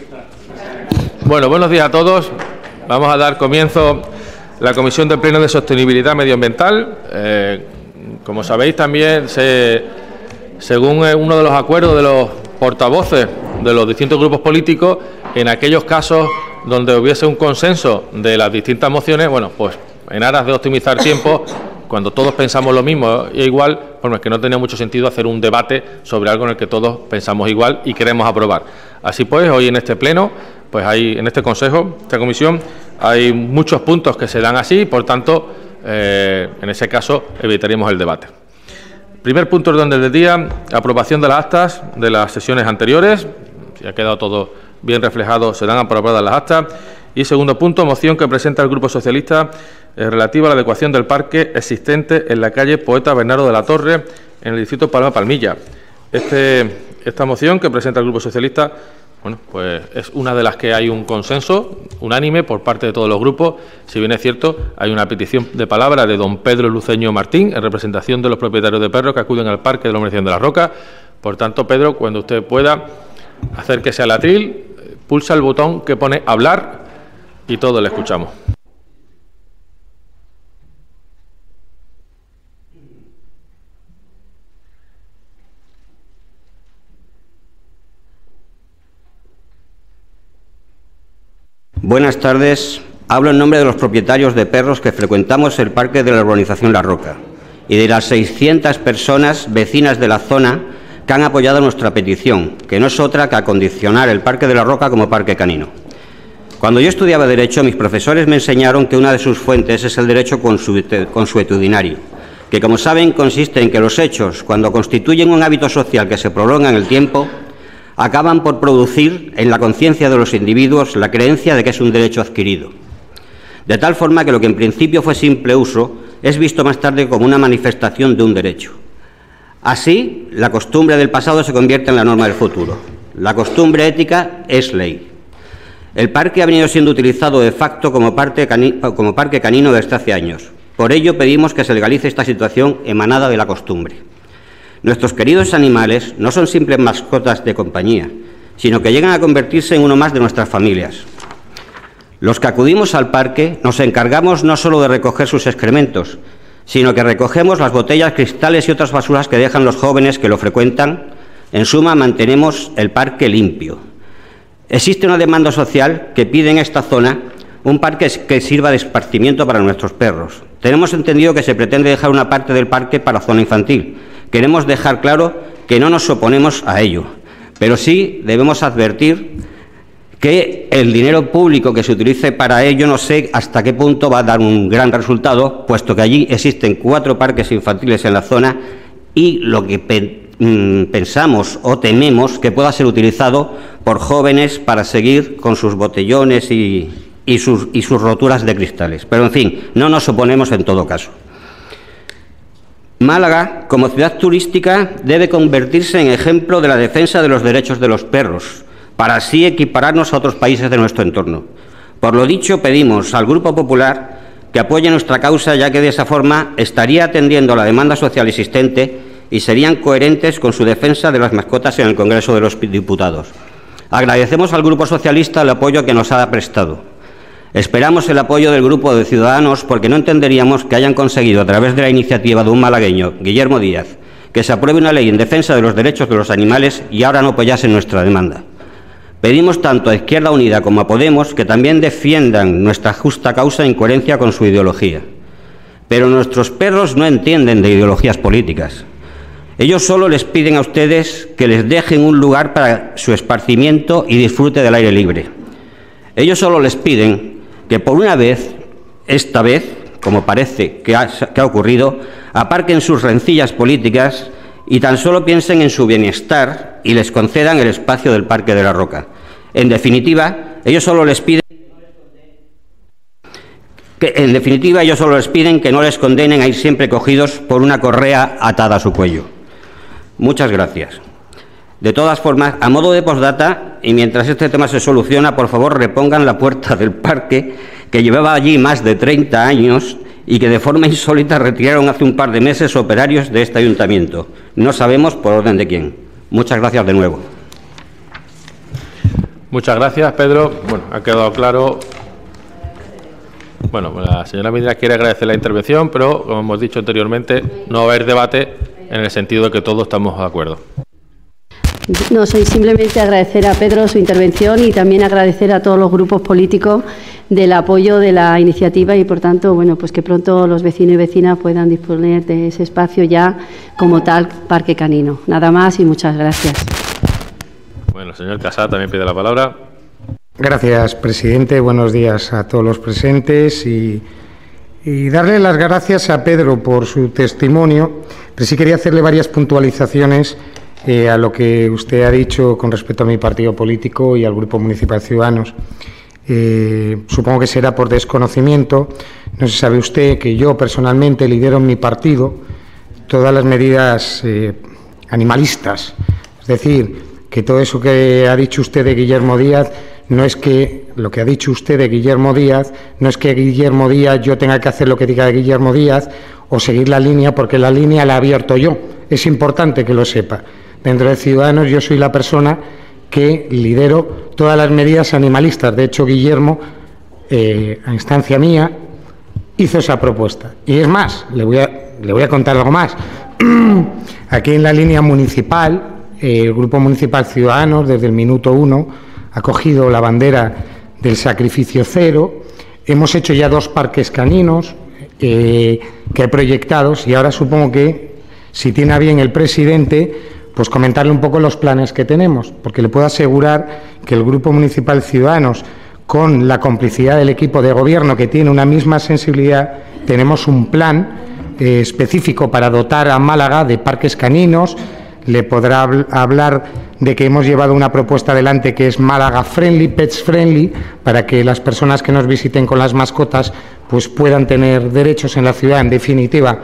Bueno, buenos días a todos. Vamos a dar comienzo a la Comisión de Pleno de Sostenibilidad Medioambiental. Como sabéis también, según uno de los acuerdos de los portavoces de los distintos grupos políticos, en aquellos casos donde hubiese un consenso de las distintas mociones, bueno, pues en aras de optimizar tiempo, cuando todos pensamos lo mismo e igual, pues es que no tenía mucho sentido hacer un debate sobre algo en el que todos pensamos igual y queremos aprobar. Así pues, hoy en este pleno, pues hay en este consejo, esta comisión, hay muchos puntos que se dan así, por tanto, en ese caso evitaríamos el debate. Primer punto del orden del día, aprobación de las actas de las sesiones anteriores. Si ha quedado todo bien reflejado, serán aprobadas las actas. Y segundo punto, moción que presenta el Grupo Socialista relativa a la adecuación del parque existente en la calle Poeta Bernardo de la Torre, en el distrito Palma Palmilla. Esta moción que presenta el Grupo Socialista, bueno, pues es una de las que hay un consenso unánime por parte de todos los grupos. Si bien es cierto, hay una petición de palabra de don Pedro Luceño Martín, en representación de los propietarios de perros que acuden al Parque de la Urbanización de la Roca. Por tanto, Pedro, cuando usted pueda, acérquese al atril, pulsa el botón que pone hablar y todos le escuchamos. Buenas tardes. Hablo en nombre de los propietarios de perros que frecuentamos el Parque de la Urbanización La Roca y de las 600 personas vecinas de la zona que han apoyado nuestra petición, que no es otra que acondicionar el Parque de la Roca como parque canino. Cuando yo estudiaba Derecho, mis profesores me enseñaron que una de sus fuentes es el derecho consuetudinario, que, como saben, consiste en que los hechos, cuando constituyen un hábito social que se prolonga en el tiempo, acaban por producir en la conciencia de los individuos la creencia de que es un derecho adquirido. De tal forma que lo que en principio fue simple uso es visto más tarde como una manifestación de un derecho. Así, la costumbre del pasado se convierte en la norma del futuro. La costumbre ética es ley. El parque ha venido siendo utilizado de facto como parque canino desde hace años. Por ello pedimos que se legalice esta situación emanada de la costumbre. Nuestros queridos animales no son simples mascotas de compañía, sino que llegan a convertirse en uno más de nuestras familias. Los que acudimos al parque nos encargamos no solo de recoger sus excrementos, sino que recogemos las botellas, cristales y otras basuras que dejan los jóvenes que lo frecuentan. En suma, mantenemos el parque limpio. Existe una demanda social que pide en esta zona un parque que sirva de esparcimiento para nuestros perros. Tenemos entendido que se pretende dejar una parte del parque para zona infantil. Queremos dejar claro que no nos oponemos a ello, pero sí debemos advertir que el dinero público que se utilice para ello no sé hasta qué punto va a dar un gran resultado, puesto que allí existen 4 parques infantiles en la zona y lo que pensamos o tememos que pueda ser utilizado por jóvenes para seguir con sus botellones y sus roturas de cristales. Pero, en fin, no nos oponemos en todo caso. Málaga, como ciudad turística, debe convertirse en ejemplo de la defensa de los derechos de los perros, para así equipararnos a otros países de nuestro entorno. Por lo dicho, pedimos al Grupo Popular que apoye nuestra causa, ya que de esa forma estaría atendiendo a la demanda social existente y serían coherentes con su defensa de las mascotas en el Congreso de los Diputados. Agradecemos al Grupo Socialista el apoyo que nos ha prestado. Esperamos el apoyo del Grupo de Ciudadanos, porque no entenderíamos que hayan conseguido, a través de la iniciativa de un malagueño, Guillermo Díaz, que se apruebe una ley en defensa de los derechos de los animales y ahora no apoyasen nuestra demanda. Pedimos tanto a Izquierda Unida como a Podemos que también defiendan nuestra justa causa en coherencia con su ideología. Pero nuestros perros no entienden de ideologías políticas. Ellos solo les piden a ustedes que les dejen un lugar para su esparcimiento y disfrute del aire libre. Ellos solo les piden que por una vez, esta vez, como parece que ha ocurrido, aparquen sus rencillas políticas y tan solo piensen en su bienestar y les concedan el espacio del Parque de la Roca. En definitiva, ellos solo les piden que no les condenen a ir siempre cogidos por una correa atada a su cuello. Muchas gracias. De todas formas, a modo de postdata, y mientras este tema se soluciona, por favor repongan la puerta del parque, que llevaba allí más de 30 años y que de forma insólita retiraron hace un par de meses operarios de este ayuntamiento. No sabemos por orden de quién. Muchas gracias de nuevo. Muchas gracias, Pedro. Bueno, ha quedado claro. Bueno, la señora Medina quiere agradecer la intervención, pero, como hemos dicho anteriormente, no va a haber debate en el sentido de que todos estamos de acuerdo. No, soy simplemente agradecer a Pedro su intervención y también agradecer a todos los grupos políticos del apoyo de la iniciativa y, por tanto, bueno, pues que pronto los vecinos y vecinas puedan disponer de ese espacio ya como tal parque canino. Nada más y muchas gracias. Bueno, el señor Casá también pide la palabra. Gracias, presidente. Buenos días a todos los presentes y darle las gracias a Pedro por su testimonio, pero sí quería hacerle varias puntualizaciones a lo que usted ha dicho con respecto a mi partido político y al Grupo Municipal Ciudadanos. Supongo que será por desconocimiento. No sé si sabe usted que yo personalmente lidero en mi partido todas las medidas animalistas. Es decir, que todo eso que ha dicho usted de Guillermo Díaz, no es que lo que ha dicho usted de Guillermo Díaz, no es que Guillermo Díaz yo tenga que hacer lo que diga de Guillermo Díaz o seguir la línea, porque la línea la he abierto yo. Es importante que lo sepa. Dentro de Ciudadanos yo soy la persona que lidero todas las medidas animalistas. De hecho, Guillermo, a instancia mía, hizo esa propuesta. Y es más, le voy a contar algo más. Aquí en la línea municipal, el Grupo Municipal Ciudadanos, desde el minuto 1, ha cogido la bandera del sacrificio cero. Hemos hecho ya 2 parques caninos que he proyectados y ahora supongo que, si tiene a bien el presidente, pues comentarle un poco los planes que tenemos, porque le puedo asegurar que el Grupo Municipal Ciudadanos, con la complicidad del equipo de gobierno que tiene una misma sensibilidad, tenemos un plan específico para dotar a Málaga de parques caninos. Le podrá hablar de que hemos llevado una propuesta adelante que es Málaga Friendly, Pets Friendly, para que las personas que nos visiten con las mascotas pues puedan tener derechos en la ciudad. En definitiva,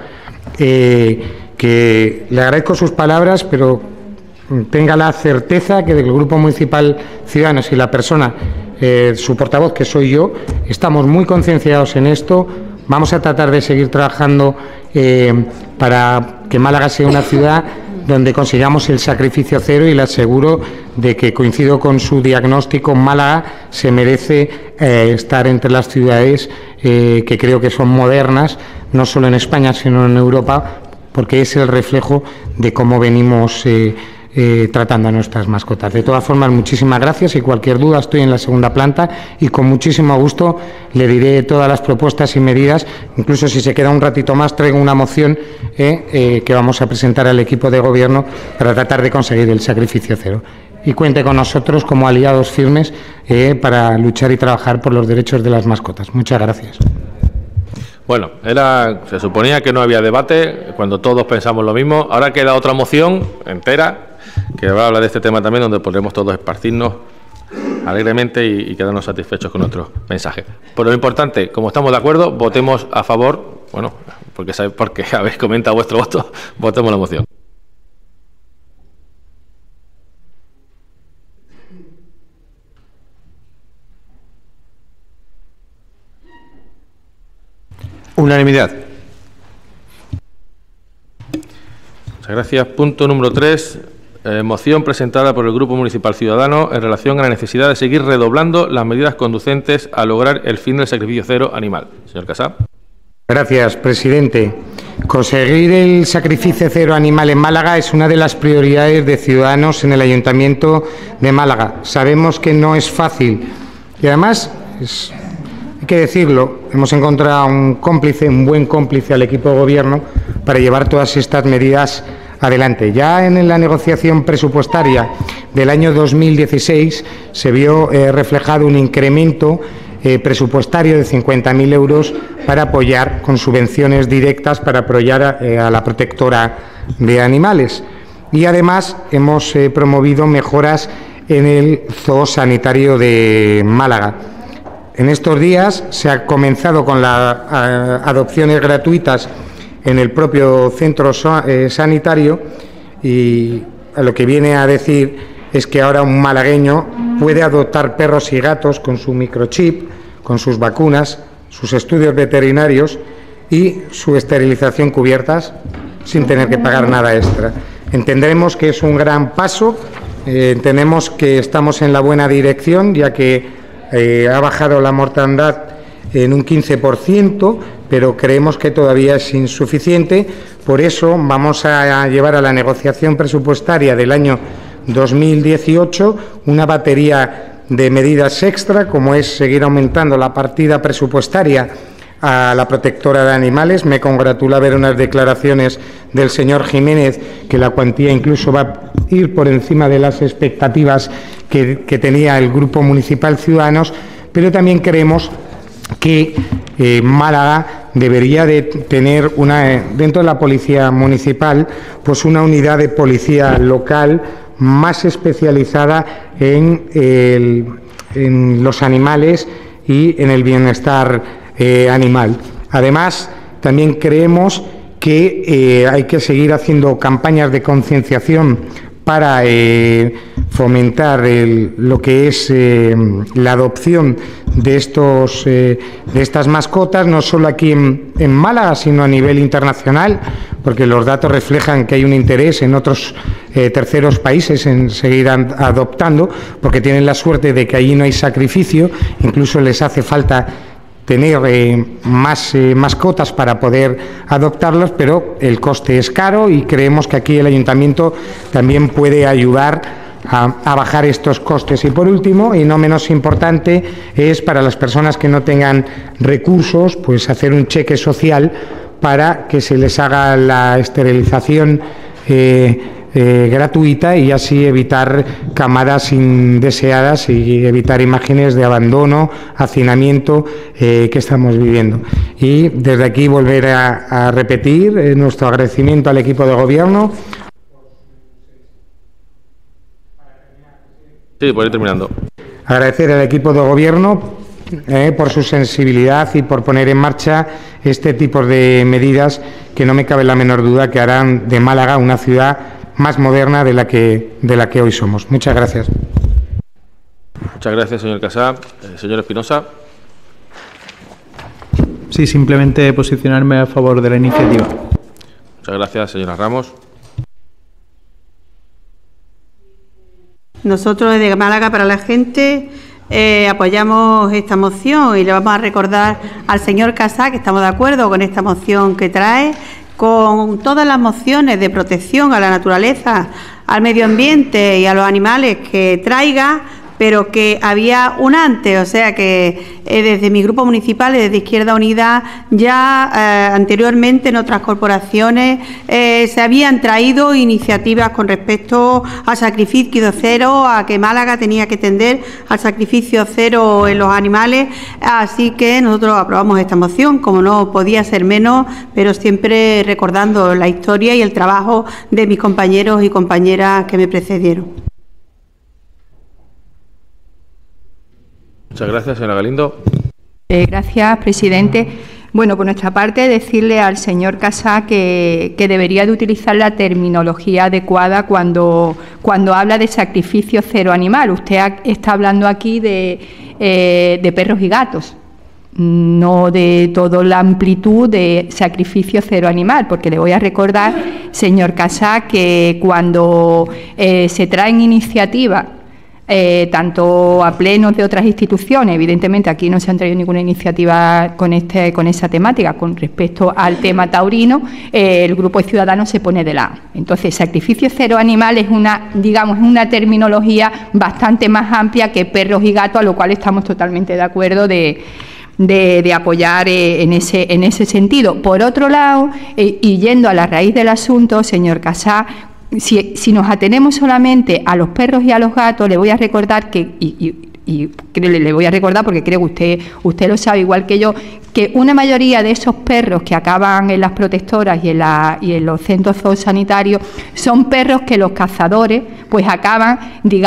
que le agradezco sus palabras, pero tenga la certeza que del Grupo Municipal Ciudadanos y la persona, su portavoz, que soy yo, estamos muy concienciados en esto. Vamos a tratar de seguir trabajando para que Málaga sea una ciudad donde consigamos el sacrificio cero, y le aseguro de que coincido con su diagnóstico. Málaga se merece estar entre las ciudades que creo que son modernas, no solo en España, sino en Europa, porque es el reflejo de cómo venimos tratando a nuestras mascotas. De todas formas, muchísimas gracias, y cualquier duda estoy en la segunda planta y con muchísimo gusto le diré todas las propuestas y medidas. Incluso si se queda un ratito más, traigo una moción que vamos a presentar al equipo de gobierno para tratar de conseguir el sacrificio cero. Y cuente con nosotros como aliados firmes para luchar y trabajar por los derechos de las mascotas. Muchas gracias. Bueno, se suponía que no había debate cuando todos pensamos lo mismo. Ahora queda otra moción entera que va a hablar de este tema también, donde podremos todos esparcirnos alegremente y quedarnos satisfechos con nuestro mensaje. Pero lo importante, como estamos de acuerdo, votemos a favor. Bueno, porque habéis comentado vuestro voto, votemos la moción. Unanimidad. Muchas gracias. Punto número 3. Moción presentada por el Grupo Municipal Ciudadano en relación a la necesidad de seguir redoblando las medidas conducentes a lograr el fin del sacrificio cero animal. Señor Casá. Gracias, presidente. Conseguir el sacrificio cero animal en Málaga es una de las prioridades de Ciudadanos en el Ayuntamiento de Málaga. Sabemos que no es fácil y además hay que decirlo, hemos encontrado un buen cómplice al equipo de gobierno para llevar todas estas medidas adelante. Ya en la negociación presupuestaria del año 2016 se vio reflejado un incremento presupuestario de 50.000 euros para apoyar con subvenciones directas para apoyar a la protectora de animales. Y además hemos promovido mejoras en el zoosanitario de Málaga. En estos días se ha comenzado con las adopciones gratuitas en el propio centro sanitario, y lo que viene a decir es que ahora un malagueño puede adoptar perros y gatos con su microchip, con sus vacunas, sus estudios veterinarios y su esterilización cubiertas sin tener que pagar nada extra. Entendremos que es un gran paso Entendemos que estamos en la buena dirección, ya que ha bajado la mortandad en un 15%, pero creemos que todavía es insuficiente. Por eso vamos a llevar a la negociación presupuestaria del año 2018 una batería de medidas extra, como es seguir aumentando la partida presupuestaria a la protectora de animales. Me congratula ver unas declaraciones del señor Jiménez que la cuantía incluso va a ir por encima de las expectativas que tenía el Grupo Municipal Ciudadanos, pero también creemos que Málaga debería de tener dentro de la Policía Municipal, pues una unidad de policía local más especializada en los animales y en el bienestar animal. Además, también creemos que hay que seguir haciendo campañas de concienciación para fomentar lo que es la adopción de estas mascotas, no solo aquí en Málaga, sino a nivel internacional, porque los datos reflejan que hay un interés en otros terceros países en seguir adoptando, porque tienen la suerte de que allí no hay sacrificio, incluso les hace falta tener más mascotas para poder adoptarlos, pero el coste es caro y creemos que aquí el ayuntamiento también puede ayudar a bajar estos costes. Y por último, y no menos importante, es para las personas que no tengan recursos, pues hacer un cheque social para que se les haga la esterilización gratuita y así evitar camadas indeseadas y evitar imágenes de abandono, hacinamiento que estamos viviendo. Y desde aquí volver a repetir nuestro agradecimiento al equipo de gobierno. Sí, por ir terminando. Agradecer al equipo de gobierno por su sensibilidad y por poner en marcha este tipo de medidas que no me cabe la menor duda que harán de Málaga una ciudad más moderna de la que hoy somos. Muchas gracias. Muchas gracias, señor Casá. Señor Espinosa. Sí, simplemente posicionarme a favor de la iniciativa. Muchas gracias, señora Ramos. Nosotros desde Málaga para la Gente apoyamos esta moción y le vamos a recordar al señor Casá que estamos de acuerdo con esta moción que trae, con todas las mociones de protección a la naturaleza, al medio ambiente y a los animales que traiga, pero que había un antes, o sea que desde mi grupo municipal, desde Izquierda Unida, ya anteriormente en otras corporaciones se habían traído iniciativas con respecto al sacrificio cero, a que Málaga tenía que tender al sacrificio cero en los animales, así que nosotros aprobamos esta moción, como no podía ser menos, pero siempre recordando la historia y el trabajo de mis compañeros y compañeras que me precedieron. Muchas gracias, señora Galindo. Gracias, presidente. Bueno, por nuestra parte, decirle al señor Casá que debería de utilizar la terminología adecuada cuando habla de sacrificio cero animal. Usted está hablando aquí de perros y gatos, no de toda la amplitud de sacrificio cero animal, porque le voy a recordar, señor Casá, que cuando se traen iniciativas tanto a plenos de otras instituciones, evidentemente aquí no se han traído ninguna iniciativa con esa temática, con respecto al tema taurino, el Grupo de Ciudadanos se pone de lado. Entonces, sacrificio cero animal es una terminología bastante más amplia que perros y gatos, a lo cual estamos totalmente de acuerdo de apoyar en ese sentido. Por otro lado, y yendo a la raíz del asunto, señor Casá, si nos atenemos solamente a los perros y a los gatos, le voy a recordar le voy a recordar porque creo que usted lo sabe igual que yo, que una mayoría de esos perros que acaban en las protectoras y en los centros zoosanitarios son perros que los cazadores pues acaban,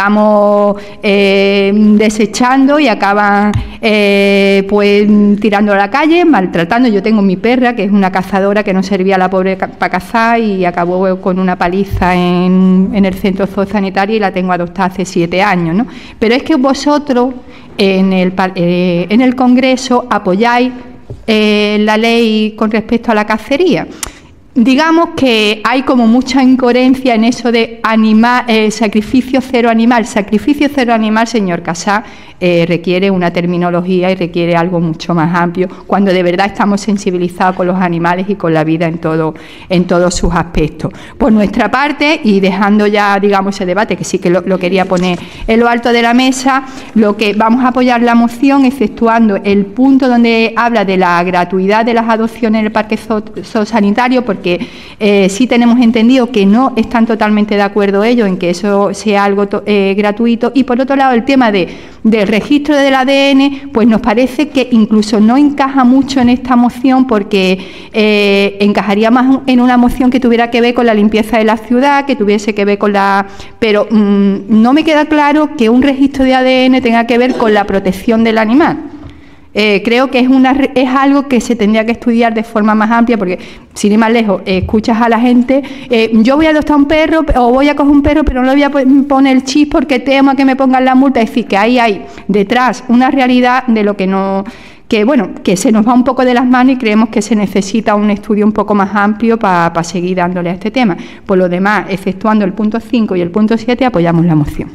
desechando y acaban pues tirando a la calle, maltratando. Yo tengo mi perra, que es una cazadora que no servía a la pobre para cazar y acabó con una paliza en el centro zoosanitario y la tengo adoptada hace 7 años, ¿no? Pero es que vosotros en el Congreso apoyáis la ley con respecto a la cacería. digamos que hay como mucha incoherencia en eso de sacrificio cero animal. Sacrificio cero animal, señor Casá, requiere una terminología y requiere algo mucho más amplio, cuando de verdad estamos sensibilizados con los animales y con la vida en todos sus aspectos. Por nuestra parte, y dejando ya, digamos, ese debate, que sí que lo quería poner en lo alto de la mesa, lo que vamos a apoyar la moción, exceptuando el punto donde habla de la gratuidad de las adopciones en el parque zoosanitario, porque sí tenemos entendido que no están totalmente de acuerdo ellos en que eso sea algo gratuito. Y por otro lado, el tema del registro del ADN, pues nos parece que incluso no encaja mucho en esta moción, porque encajaría más en una moción que tuviera que ver con la limpieza de la ciudad, que tuviese que ver con la... Pero no me queda claro que un registro de ADN tenga que ver con la protección del animal. Creo que es algo que se tendría que estudiar de forma más amplia, porque sin ir más lejos, escuchas a la gente, yo voy a adoptar un perro o voy a coger un perro, pero no le voy a poner el chip porque temo a que me pongan la multa. Es decir, que ahí hay detrás una realidad de lo que no... que se nos va un poco de las manos, y creemos que se necesita un estudio un poco más amplio para seguir dándole a este tema. Por lo demás, exceptuando el punto 5 y el punto 7, apoyamos la moción.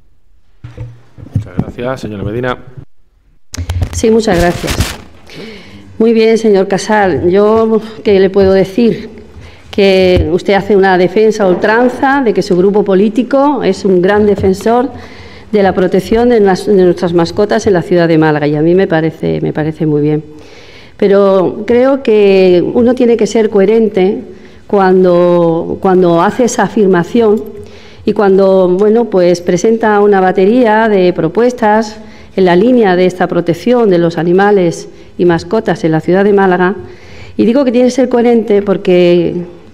Muchas gracias, señora Medina. Sí, muchas gracias. Muy bien, señor Casal. Yo, ¿qué le puedo decir? Que usted hace una defensa a ultranza de que su grupo político es un gran defensor de la protección de nuestras mascotas en la ciudad de Málaga, y a mí me parece muy bien. Pero creo que uno tiene que ser coherente cuando hace esa afirmación y cuando, bueno, pues presenta una batería de propuestas en la línea de esta protección de los animales y mascotas en la ciudad de Málaga. Y digo que tiene que ser coherente porque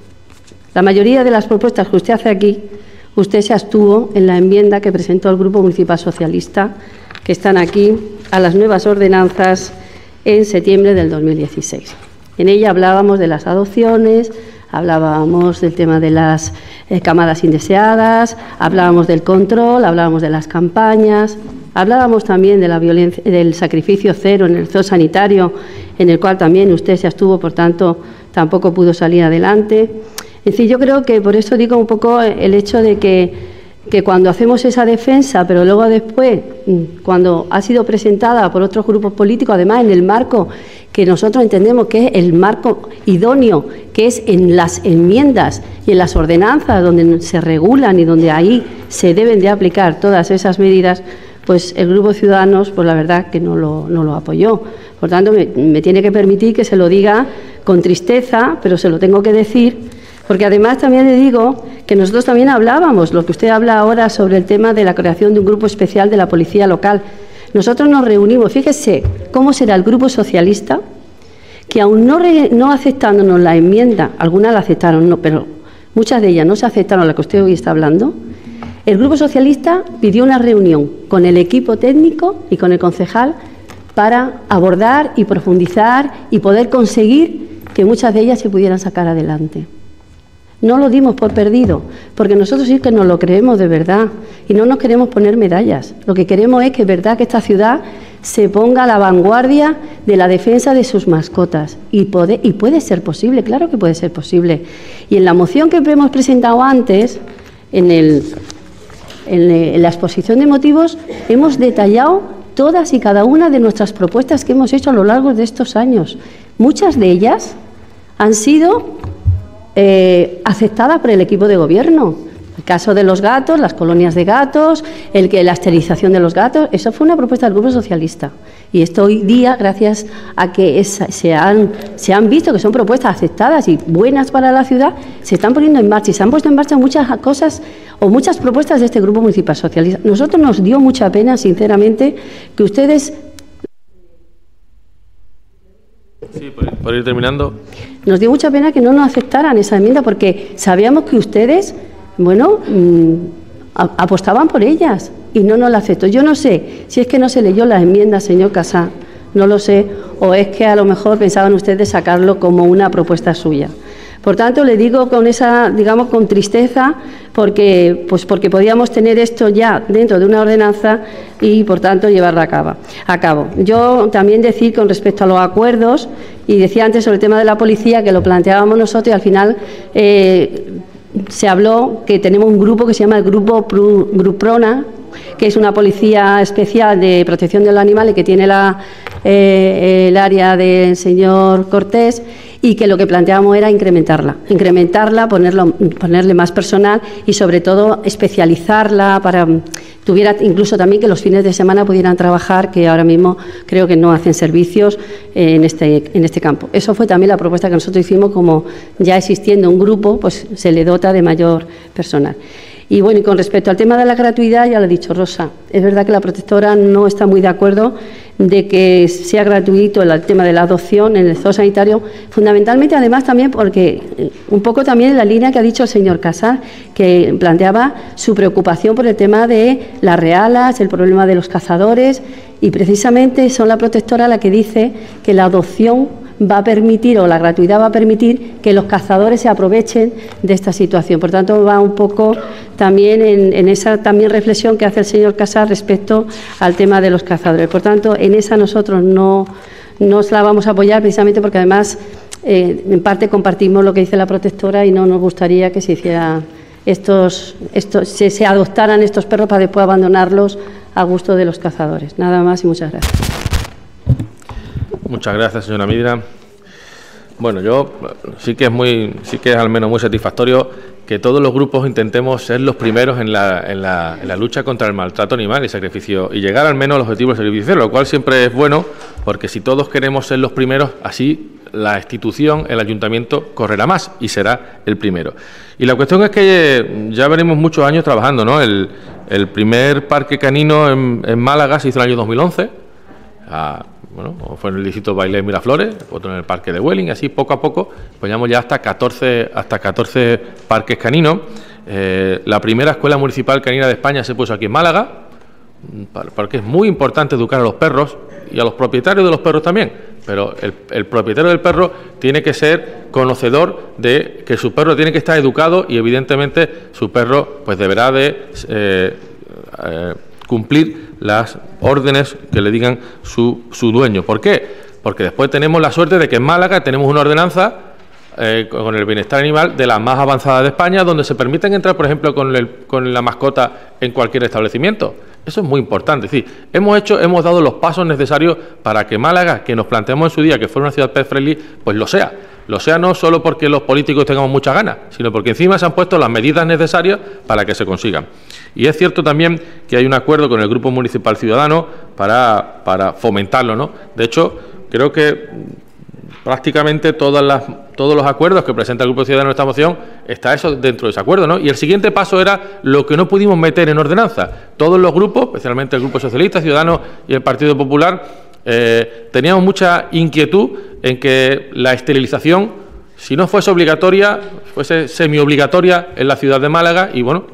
la mayoría de las propuestas que usted hace aquí, usted se abstuvo en la enmienda que presentó el Grupo Municipal Socialista, que están aquí, a las nuevas ordenanzas en septiembre del 2016. En ella hablábamos de las adopciones, hablábamos del tema de las camadas indeseadas, hablábamos del control, hablábamos de las campañas, hablábamos también de la violencia, del sacrificio cero en el zoosanitario, en el cual también usted se abstuvo, por tanto, tampoco pudo salir adelante. Es decir, yo creo que por eso digo un poco el hecho de que cuando hacemos esa defensa, pero luego después, cuando ha sido presentada por otros grupos políticos, además en el marco que nosotros entendemos que es el marco idóneo, que es en las enmiendas y en las ordenanzas donde se regulan y donde ahí se deben de aplicar todas esas medidas, pues el Grupo Ciudadanos, pues la verdad que no lo apoyó. Por tanto, me tiene que permitir que se lo diga con tristeza, pero se lo tengo que decir, porque además también le digo que nosotros también hablábamos, lo que usted habla ahora sobre el tema de la creación de un grupo especial de la policía local. Nosotros nos reunimos, fíjese cómo será el Grupo Socialista, que aún no aceptándonos la enmienda, algunas la aceptaron, no, pero muchas de ellas no se aceptaron, la que usted hoy está hablando. El Grupo Socialista pidió una reunión con el equipo técnico y con el concejal para abordar y profundizar y poder conseguir que muchas de ellas se pudieran sacar adelante. No lo dimos por perdido, porque nosotros sí que nos lo creemos de verdad y no nos queremos poner medallas. Lo que queremos es que es verdad que esta ciudad se ponga a la vanguardia de la defensa de sus mascotas y puede ser posible, claro que puede ser posible. Y en la moción que hemos presentado antes, en la exposición de motivos, hemos detallado todas y cada una de nuestras propuestas que hemos hecho a lo largo de estos años. Muchas de ellas han sido aceptada por el equipo de gobierno. El caso de los gatos, las colonias de gatos, la esterilización de los gatos, eso fue una propuesta del Grupo Socialista. Y esto hoy día, gracias a que se han visto que son propuestas aceptadas y buenas para la ciudad, se están poniendo en marcha y se han puesto en marcha muchas cosas o muchas propuestas de este Grupo Municipal Socialista. Nosotros nos dio mucha pena, sinceramente, que ustedes... Sí, por ir terminando. Nos dio mucha pena que no nos aceptaran esa enmienda porque sabíamos que ustedes, bueno, apostaban por ellas y no nos la aceptó. Yo no sé si es que no se leyó las enmiendas, señor Casá, no lo sé, o es que a lo mejor pensaban ustedes sacarlo como una propuesta suya. Por tanto, le digo con esa, digamos, con tristeza, porque podíamos tener esto ya dentro de una ordenanza y, por tanto, llevarla a cabo. Yo también decir con respecto a los acuerdos, y decía antes sobre el tema de la policía, que lo planteábamos nosotros y al final se habló que tenemos un grupo que se llama el Gruprona, que es una policía especial de protección de los animales que tiene el área del señor Cortés, y que lo que planteábamos era incrementarla, ponerle más personal y sobre todo especializarla para tuviera incluso también que los fines de semana pudieran trabajar, que ahora mismo creo que no hacen servicios en este campo. Eso fue también la propuesta que nosotros hicimos, como ya existiendo un grupo, pues se le dota de mayor personal. Y bueno, y con respecto al tema de la gratuidad, ya lo ha dicho Rosa, es verdad que la protectora no está muy de acuerdo de que sea gratuito el tema de la adopción en el zoo sanitario, fundamentalmente además también porque un poco también en la línea que ha dicho el señor Casal, que planteaba su preocupación por el tema de las realas, el problema de los cazadores, y precisamente son la protectora la que dice que la adopción va a permitir, o la gratuidad va a permitir, que los cazadores se aprovechen de esta situación. Por tanto, va un poco también en esa también reflexión que hace el señor Casal respecto al tema de los cazadores. Por tanto, en esa nosotros no nos la vamos a apoyar, precisamente porque además en parte compartimos lo que dice la protectora y no nos gustaría que se hiciera se adoptaran estos perros para después abandonarlos a gusto de los cazadores. Nada más y muchas gracias. Muchas gracias, señora Midra. Bueno, yo sí que es al menos muy satisfactorio que todos los grupos intentemos ser los primeros en la lucha contra el maltrato animal y sacrificio, y llegar al menos al objetivo del sacrificio cero, lo cual siempre es bueno, porque si todos queremos ser los primeros, así la institución, el ayuntamiento, correrá más y será el primero. Y la cuestión es que ya venimos muchos años trabajando, ¿no? El primer parque canino en Málaga se hizo en el año 2011, fue en el distrito Bailén Miraflores, otro en el parque de Huelin, así poco a poco, pues ya hasta 14 parques caninos. La primera escuela municipal canina de España se puso aquí en Málaga, porque es muy importante educar a los perros y a los propietarios de los perros también, pero el propietario del perro tiene que ser conocedor de que su perro tiene que estar educado, y evidentemente su perro pues deberá de cumplir las órdenes que le digan su dueño. ¿Por qué? Porque después tenemos la suerte de que en Málaga tenemos una ordenanza con el bienestar animal de las más avanzadas de España, donde se permiten entrar, por ejemplo, con la mascota en cualquier establecimiento. Eso es muy importante. Es decir, hemos dado los pasos necesarios para que Málaga, que nos planteamos en su día que fuera una ciudad pet friendly, pues lo sea. Lo sea no solo porque los políticos tengamos muchas ganas, sino porque encima se han puesto las medidas necesarias para que se consigan. Y es cierto también que hay un acuerdo con el Grupo Municipal Ciudadano para fomentarlo, ¿no? De hecho, creo que prácticamente todos los acuerdos que presenta el Grupo Ciudadano en esta moción está eso dentro de ese acuerdo, ¿no? Y el siguiente paso era lo que no pudimos meter en ordenanza. Todos los grupos, especialmente el Grupo Socialista, Ciudadanos y el Partido Popular, teníamos mucha inquietud en que la esterilización, si no fuese obligatoria, fuese semiobligatoria en la ciudad de Málaga, y bueno,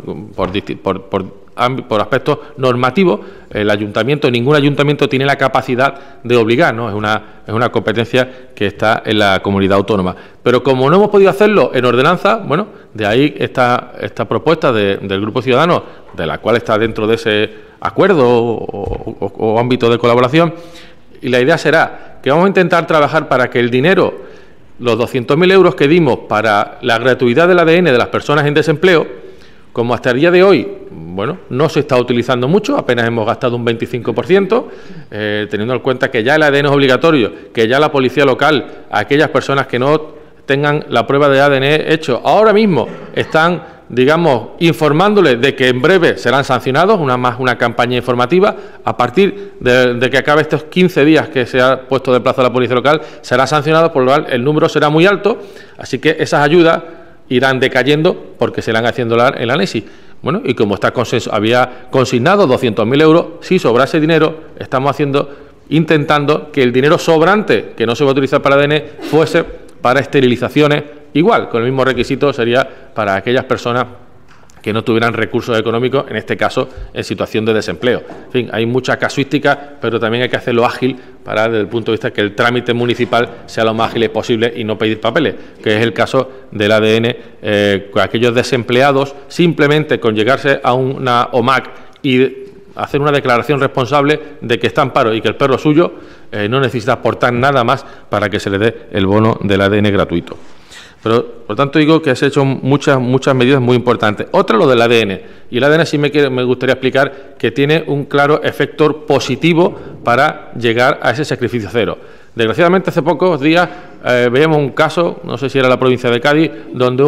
por aspectos normativos, ningún ayuntamiento tiene la capacidad de obligar, ¿no? Es una competencia que está en la comunidad autónoma. Pero como no hemos podido hacerlo en ordenanza, bueno, de ahí esta propuesta del Grupo Ciudadano, de la cual está dentro de ese acuerdo o ámbito de colaboración, y la idea será que vamos a intentar trabajar para que el dinero, los 200.000 euros que dimos para la gratuidad del ADN de las personas en desempleo, como hasta el día de hoy, bueno, no se está utilizando mucho, apenas hemos gastado un 25%, teniendo en cuenta que ya el ADN es obligatorio, que ya la policía local, aquellas personas que no tengan la prueba de ADN hecho, ahora mismo están, digamos, informándoles de que en breve serán sancionados, una campaña informativa. A partir de que acabe estos 15 días que se ha puesto de plazo a la policía local, será sancionado, por lo cual el número será muy alto, así que esas ayudas irán decayendo porque se irán haciendo el análisis. Bueno, y como había consignado 200.000 euros, si sobrase dinero, estamos intentando que el dinero sobrante, que no se va a utilizar para ADN, fuese para esterilizaciones. Igual, con el mismo requisito, sería para aquellas personas que no tuvieran recursos económicos, en este caso en situación de desempleo. En fin, hay mucha casuística, pero también hay que hacerlo ágil para, desde el punto de vista que el trámite municipal sea lo más ágil posible y no pedir papeles, que es el caso del ADN, con aquellos desempleados, simplemente con llegarse a una OMAC y hacer una declaración responsable de que está en paro y que el perro es suyo, no necesita aportar nada más para que se le dé el bono del ADN gratuito. Pero, por tanto, digo que se han hecho muchas medidas muy importantes. Otra, lo del ADN. Y el ADN sí me gustaría explicar que tiene un claro efecto positivo para llegar a ese sacrificio cero. Desgraciadamente, hace pocos días veíamos un caso, no sé si era la provincia de Cádiz, donde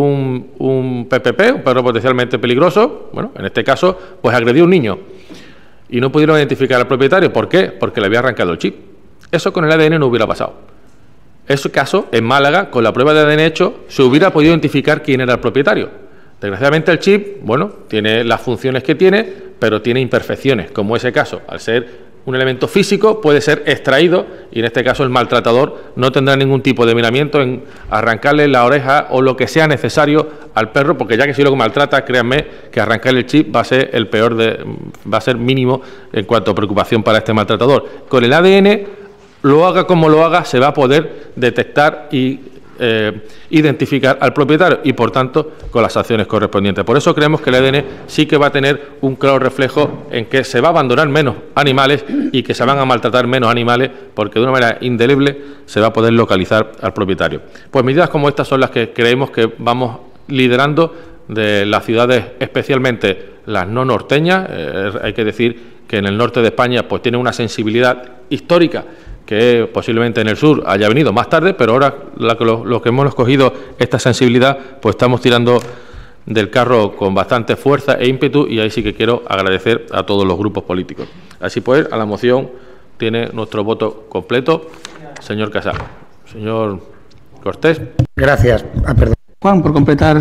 un PPP, un perro potencialmente peligroso, bueno, en este caso, pues agredió a un niño. Y no pudieron identificar al propietario. ¿Por qué? Porque le había arrancado el chip. Eso con el ADN no hubiera pasado. Ese caso, en Málaga, con la prueba de ADN hecho, se hubiera podido identificar quién era el propietario. Desgraciadamente el chip, bueno, tiene las funciones que tiene, pero tiene imperfecciones, como ese caso. Al ser un elemento físico, puede ser extraído y en este caso el maltratador no tendrá ningún tipo de miramiento en arrancarle la oreja o lo que sea necesario al perro, porque ya que si lo maltrata, créanme que arrancarle el chip va a ser el peor va a ser mínimo en cuanto a preocupación para este maltratador. Con el ADN, lo haga como lo haga, se va a poder detectar y identificar al propietario y, por tanto, con las acciones correspondientes. Por eso creemos que el ADN sí que va a tener un claro reflejo en que se va a abandonar menos animales y que se van a maltratar menos animales, porque de una manera indeleble se va a poder localizar al propietario. Pues medidas como estas son las que creemos que vamos liderando de las ciudades, especialmente las no norteñas. Hay que decir que en el norte de España pues tiene una sensibilidad histórica que posiblemente en el sur haya venido más tarde, pero ahora los que hemos escogido esta sensibilidad, pues estamos tirando del carro con bastante fuerza e ímpetu, y ahí sí que quiero agradecer a todos los grupos políticos. Así pues, a la moción tiene nuestro voto completo. Señor Casal. Señor Cortés. Gracias. Perdón. Juan, por completar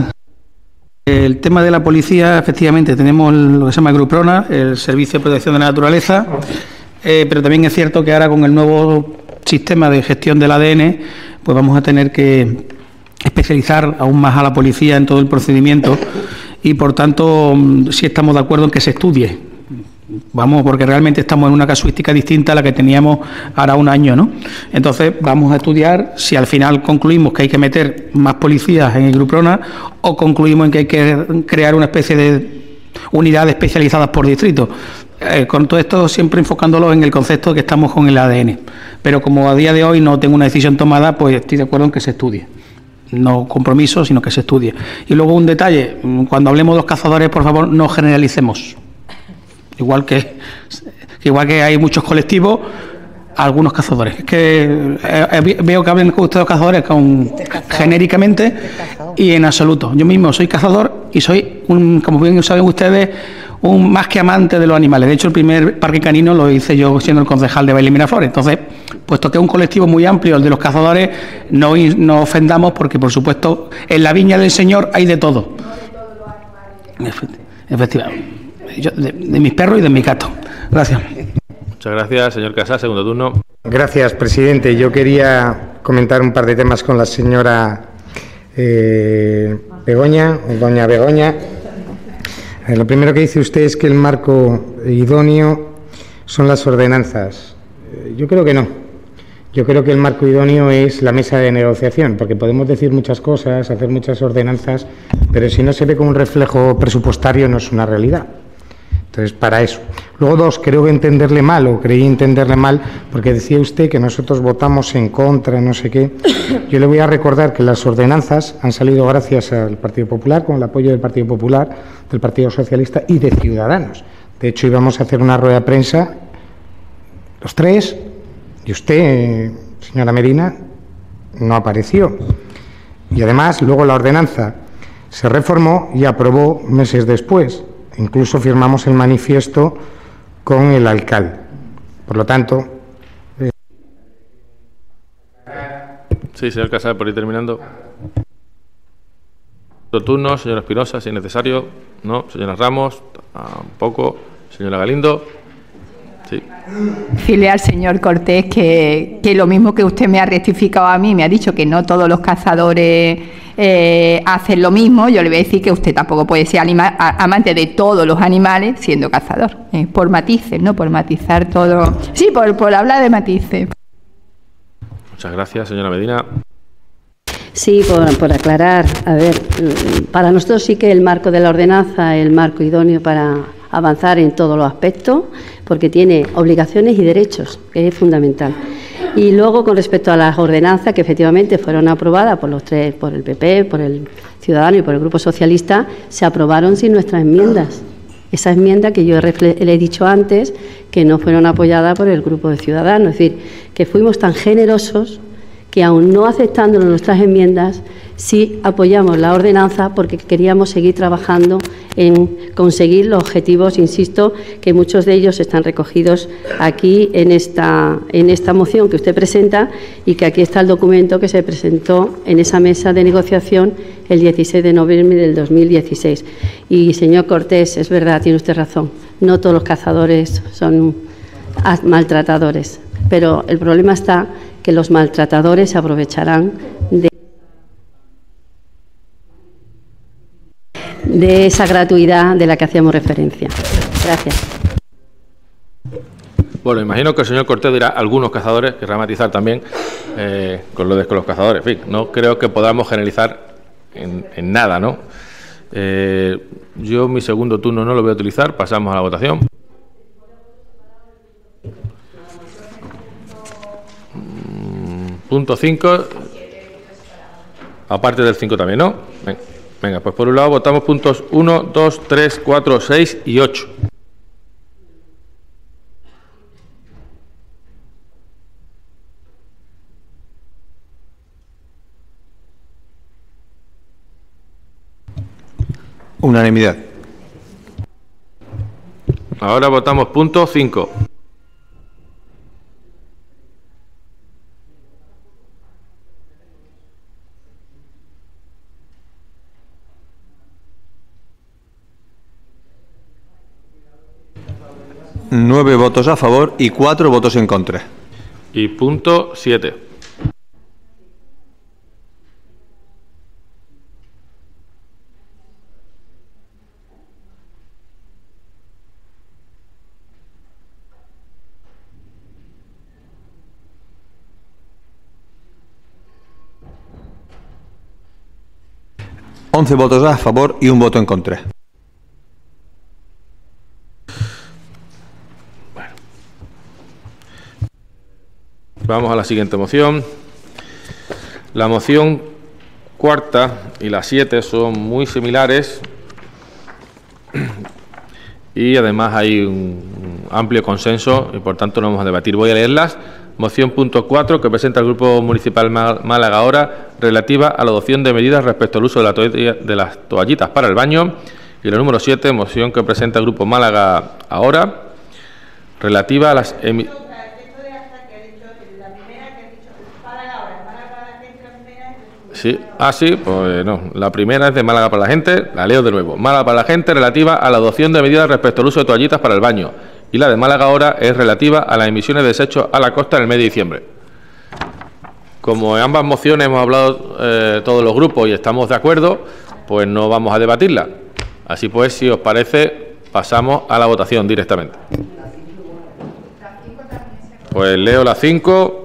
el tema de la policía, efectivamente tenemos lo que se llama el Gruprona, el Servicio de Protección de la Naturaleza. Pero también es cierto que ahora con el nuevo sistema de gestión del ADN, pues vamos a tener que especializar aún más a la policía en todo el procedimiento y, por tanto, sí estamos de acuerdo en que se estudie. Vamos, porque realmente estamos en una casuística distinta a la que teníamos ahora un año, ¿no? Entonces, vamos a estudiar si al final concluimos que hay que meter más policías en el Gruprona o concluimos en que hay que crear una especie de unidades especializadas por distrito. Con todo esto siempre enfocándolo en el concepto que estamos con el ADN. Pero como a día de hoy no tengo una decisión tomada, pues estoy de acuerdo en que se estudie. No compromiso, sino que se estudie. Y luego un detalle, cuando hablemos de los cazadores, por favor, no generalicemos. Igual que hay muchos colectivos, algunos cazadores. Es que veo que hablan con ustedes cazadores genéricamente y en absoluto. Yo mismo soy cazador y soy, como bien saben ustedes, un más que amante de los animales. De hecho, el primer parque canino lo hice yo siendo el concejal de Baile Miraflores. Entonces, puesto que es un colectivo muy amplio, el de los cazadores, no ofendamos porque, por supuesto, en la viña del Señor hay de todo. Efectivamente. De mis perros y de mis gatos. Gracias. Muchas gracias, señor Casal. Segundo turno. Gracias, presidente. Yo quería comentar un par de temas con la señora Begoña, doña Begoña. Lo primero que dice usted es que el marco idóneo son las ordenanzas. Yo creo que no. Yo creo que el marco idóneo es la mesa de negociación, porque podemos decir muchas cosas, hacer muchas ordenanzas, pero si no se ve como un reflejo presupuestario no es una realidad. Entonces, para eso. Luego, dos, creo que entenderle mal, o creí entenderle mal, porque decía usted que nosotros votamos en contra, no sé qué. Yo le voy a recordar que las ordenanzas han salido gracias al Partido Popular, con el apoyo del Partido Popular, del Partido Socialista y de Ciudadanos. De hecho, íbamos a hacer una rueda de prensa, los tres, y usted, señora Medina, no apareció. Y además, luego la ordenanza se reformó y aprobó meses después. Incluso firmamos el manifiesto con el alcalde. Por lo tanto... Sí, señor Casal, por ir terminando. Turno, señora Espinosa, si es necesario. No, señora Ramos, tampoco. Señora Galindo. Sí. Decirle al señor Cortés que lo mismo que usted me ha rectificado a mí, me ha dicho que no todos los cazadores hacen lo mismo, yo le voy a decir que usted tampoco puede ser amante de todos los animales siendo cazador. Por matices, ¿no? Por matizar todo. Sí, por hablar de matices. Muchas gracias, señora Medina. Sí, por aclarar. A ver, para nosotros sí que el marco de la ordenanza es el marco idóneo para avanzar en todos los aspectos, porque tiene obligaciones y derechos, que es fundamental. Y luego, con respecto a las ordenanzas que efectivamente fueron aprobadas por los tres, por el PP, por el Ciudadano y por el Grupo Socialista, se aprobaron sin nuestras enmiendas. Esa enmienda que yo le he dicho antes, que no fueron apoyadas por el Grupo de Ciudadanos. Es decir, que fuimos tan generosos que, aun no aceptando nuestras enmiendas, sí apoyamos la ordenanza porque queríamos seguir trabajando en conseguir los objetivos, insisto, que muchos de ellos están recogidos aquí en esta moción que usted presenta, y que aquí está el documento que se presentó en esa mesa de negociación el 16 de noviembre del 2016. Y, señor Cortés, es verdad, tiene usted razón, no todos los cazadores son maltratadores, pero el problema está que los maltratadores se aprovecharán de esa gratuidad de la que hacíamos referencia. Gracias. Bueno, imagino que el señor Cortés dirá algunos cazadores, querrá matizar también con los cazadores. En fin, no creo que podamos generalizar en nada, ¿no? Yo mi segundo turno no lo voy a utilizar, pasamos a la votación. Punto 5, aparte del 5 también, ¿no? Venga, pues por un lado votamos puntos 1, 2, 3, 4, 6 y 8. Unanimidad. Ahora votamos punto 5. Nueve votos a favor y 4 votos en contra. Y punto 7. Once votos a favor y 1 voto en contra. Vamos a la siguiente moción. La moción cuarta y la 7 son muy similares y además hay un amplio consenso y por tanto no vamos a debatir. Voy a leerlas. Moción punto 4 que presenta el Grupo Municipal Málaga Ahora, relativa a la adopción de medidas respecto al uso de las toallitas para el baño. Y la número 7, moción que presenta el Grupo Málaga Ahora, relativa a las Sí, pues no. La primera es de Málaga para la Gente, la leo de nuevo. Málaga para la Gente, relativa a la adopción de medidas respecto al uso de toallitas para el baño. Y la de Málaga Ahora es relativa a las emisiones de desechos a la costa en el mes de diciembre. Como en ambas mociones hemos hablado todos los grupos y estamos de acuerdo, pues no vamos a debatirla. Así pues, si os parece, pasamos a la votación directamente. Pues leo la 5.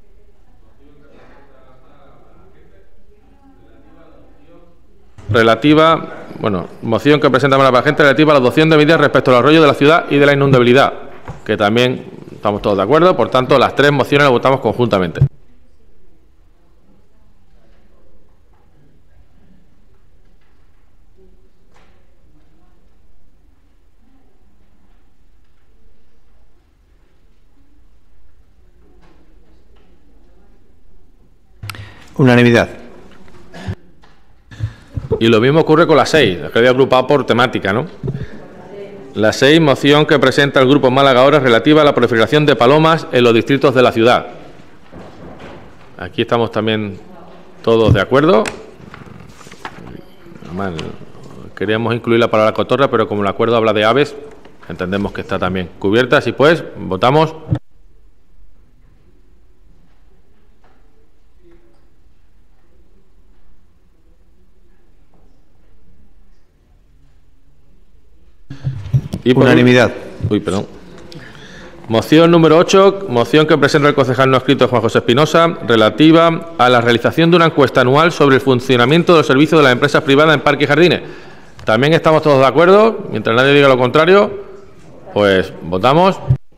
Moción que presenta Málaga para la Gente relativa a la adopción de medidas respecto al arroyo de la ciudad y de la inundabilidad, que también estamos todos de acuerdo, por tanto las tres mociones las votamos conjuntamente. Unanimidad. Y lo mismo ocurre con la 6, que había agrupado por temática, ¿no? La 6, moción que presenta el Grupo Málaga Ahora relativa a la proliferación de palomas en los distritos de la ciudad. Aquí estamos también todos de acuerdo. Queríamos incluir la palabra cotorra, pero como el acuerdo habla de aves, entendemos que está también cubierta. Así pues, votamos. Y por unanimidad. perdón. Moción número 8, moción que presenta el concejal no escrito Juan José Espinosa, relativa a la realización de una encuesta anual sobre el funcionamiento del servicio de las empresas privadas en parques y jardines. También estamos todos de acuerdo, mientras nadie diga lo contrario, pues votamos.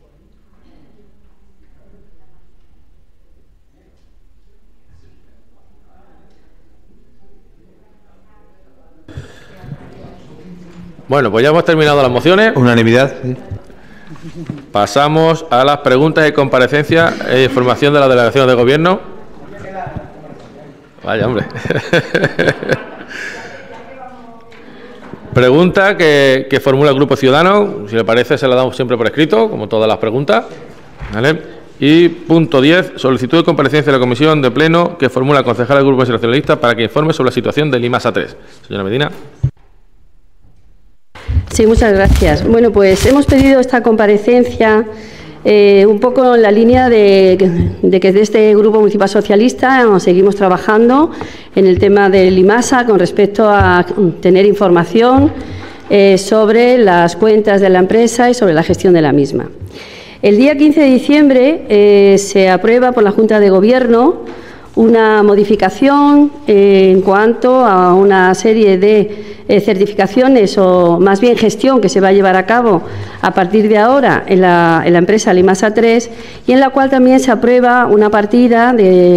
Bueno, pues ya hemos terminado las mociones. Unanimidad. Sí. Pasamos a las preguntas de comparecencia e información de la delegación de gobierno. Vaya, hombre. Pregunta que formula el Grupo Ciudadano. Si le parece, se la damos siempre por escrito, como todas las preguntas. ¿Vale? Y punto 10, solicitud de comparecencia de la Comisión de Pleno que formula el concejal del Grupo Nacionalista para que informe sobre la situación del IMASA 3. Señora Medina. Sí, muchas gracias. Bueno, pues hemos pedido esta comparecencia un poco en la línea de que desde este Grupo Municipal Socialista seguimos trabajando en el tema del IMASA con respecto a tener información sobre las cuentas de la empresa y sobre la gestión de la misma. El día 15 de diciembre se aprueba por la Junta de Gobierno una modificación en cuanto a una serie de certificaciones o más bien gestión que se va a llevar a cabo a partir de ahora en la empresa Limasa 3 y en la cual también se aprueba una partida de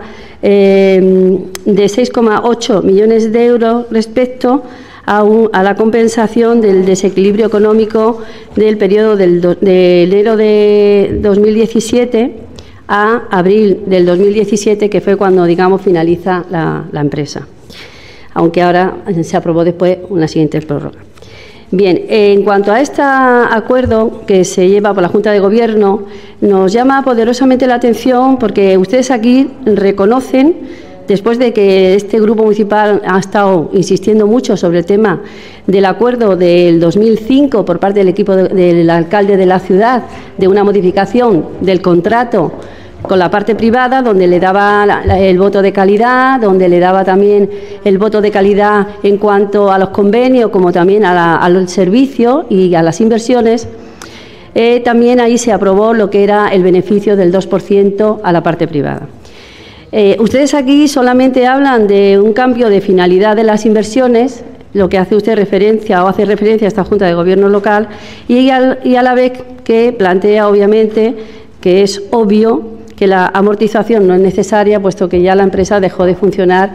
6,8 millones de euros respecto a la compensación del desequilibrio económico del periodo de enero de 2017 a abril del 2017, que fue cuando, digamos, finaliza la empresa, aunque ahora se aprobó después una siguiente prórroga. Bien, en cuanto a este acuerdo que se lleva por la Junta de Gobierno, nos llama poderosamente la atención porque ustedes aquí reconocen, después de que este grupo municipal ha estado insistiendo mucho sobre el tema del acuerdo del 2005 por parte del equipo del alcalde de la ciudad, de una modificación del contrato con la parte privada, donde le daba el voto de calidad, donde le daba también el voto de calidad en cuanto a los convenios, como también al servicio y a las inversiones. También ahí se aprobó lo que era el beneficio del 2% a la parte privada. Ustedes aquí solamente hablan de un cambio de finalidad de las inversiones, lo que hace usted referencia o hace referencia a esta Junta de Gobierno local, y a la vez que plantea, obviamente, que es obvio que la amortización no es necesaria, puesto que ya la empresa dejó de funcionar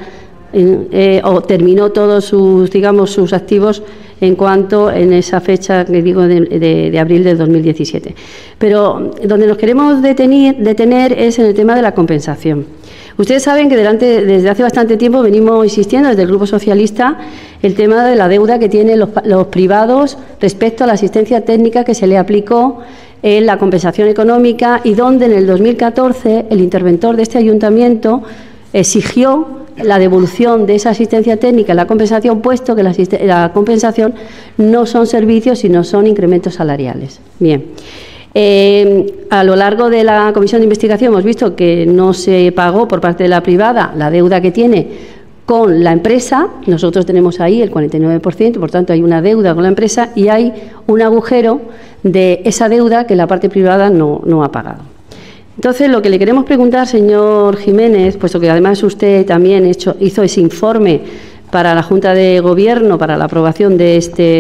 o terminó todos sus activos en esa fecha que digo de abril del 2017. Pero donde nos queremos detener es en el tema de la compensación. Ustedes saben que desde hace bastante tiempo venimos insistiendo desde el Grupo Socialista el tema de la deuda que tienen los privados respecto a la asistencia técnica que se le aplicó en la compensación económica y donde en el 2014 el interventor de este ayuntamiento exigió la devolución de esa asistencia técnica, la compensación, puesto que la compensación no son servicios, sino son incrementos salariales. Bien. A lo largo de la comisión de investigación hemos visto que no se pagó por parte de la privada la deuda que tiene con la empresa. Nosotros tenemos ahí el 49%, por tanto hay una deuda con la empresa y hay un agujero de esa deuda que la parte privada no ha pagado. Entonces, lo que le queremos preguntar, señor Jiménez, puesto que además usted también hizo ese informe para la Junta de Gobierno, para la aprobación de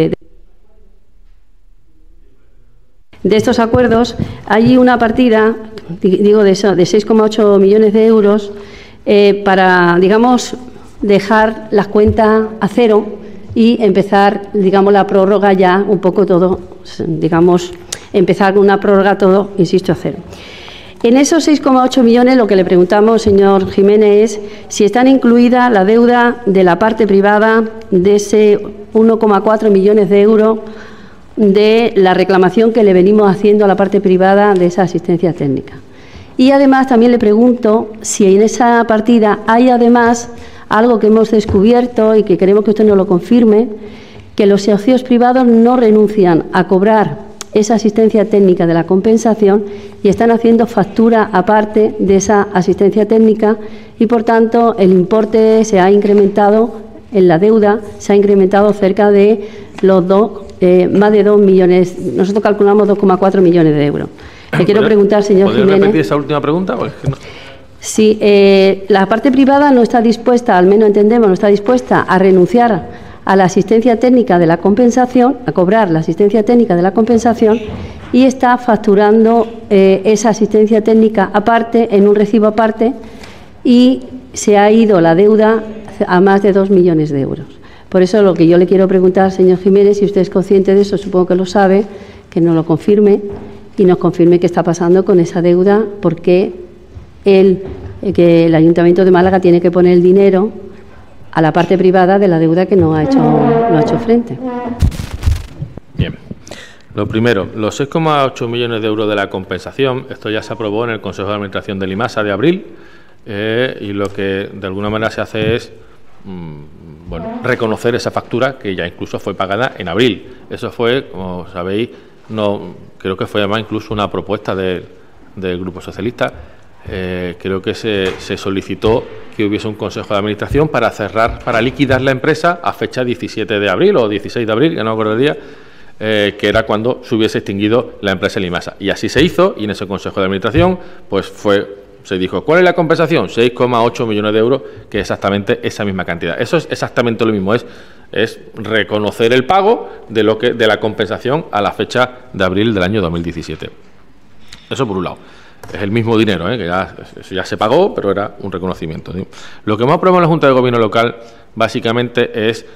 estos acuerdos, hay una partida, digo, de 6,8 millones de euros para, digamos, dejar las cuentas a cero y empezar, digamos, la prórroga ya un poco todo, digamos, empezar con una prórroga todo, insisto, a cero. En esos 6,8 millones lo que le preguntamos, señor Jiménez, es si están incluida la deuda de la parte privada de ese 1,4 millones de euros de la reclamación que le venimos haciendo a la parte privada de esa asistencia técnica. Y además también le pregunto si en esa partida hay además algo que hemos descubierto y que queremos que usted nos lo confirme, que los socios privados no renuncian a cobrar esa asistencia técnica de la compensación y están haciendo factura aparte de esa asistencia técnica y, por tanto, el importe se ha incrementado en la deuda, se ha incrementado cerca de los más de 2 millones, nosotros calculamos 2,4 millones de euros. Le quiero preguntar, señor Jiménez. ¿Podría repetir esa última pregunta? Sí, la parte privada no está dispuesta, al menos entendemos, no está dispuesta a renunciar a la asistencia técnica de la compensación, a cobrar la asistencia técnica de la compensación, y está facturando esa asistencia técnica aparte, en un recibo aparte, y se ha ido la deuda a más de 2 millones de euros. Por eso lo que yo le quiero preguntar, señor Jiménez, si usted es consciente de eso, supongo que lo sabe, que nos lo confirme y nos confirme qué está pasando con esa deuda, porque que el Ayuntamiento de Málaga tiene que poner el dinero a la parte privada de la deuda que no ha hecho frente. Bien. Lo primero, los 6,8 millones de euros de la compensación, esto ya se aprobó en el Consejo de Administración del IMASA de abril, y lo que de alguna manera se hace es reconocer esa factura que ya incluso fue pagada en abril. Eso fue, como sabéis, creo que fue además incluso una propuesta del Grupo Socialista. Creo que se solicitó que hubiese un Consejo de Administración para liquidar la empresa a fecha 17 de abril o 16 de abril, ya no me acuerdo el día, que era cuando se hubiese extinguido la empresa Limasa. Y así se hizo, y en ese Consejo de Administración pues se dijo, ¿cuál es la compensación? 6,8 millones de euros, que es exactamente esa misma cantidad. Eso es exactamente lo mismo, es reconocer el pago de la compensación a la fecha de abril del año 2017. Eso por un lado. Es el mismo dinero, que ya se pagó, pero era un reconocimiento, ¿sí? Lo que hemos aprobado en la Junta de Gobierno Local básicamente es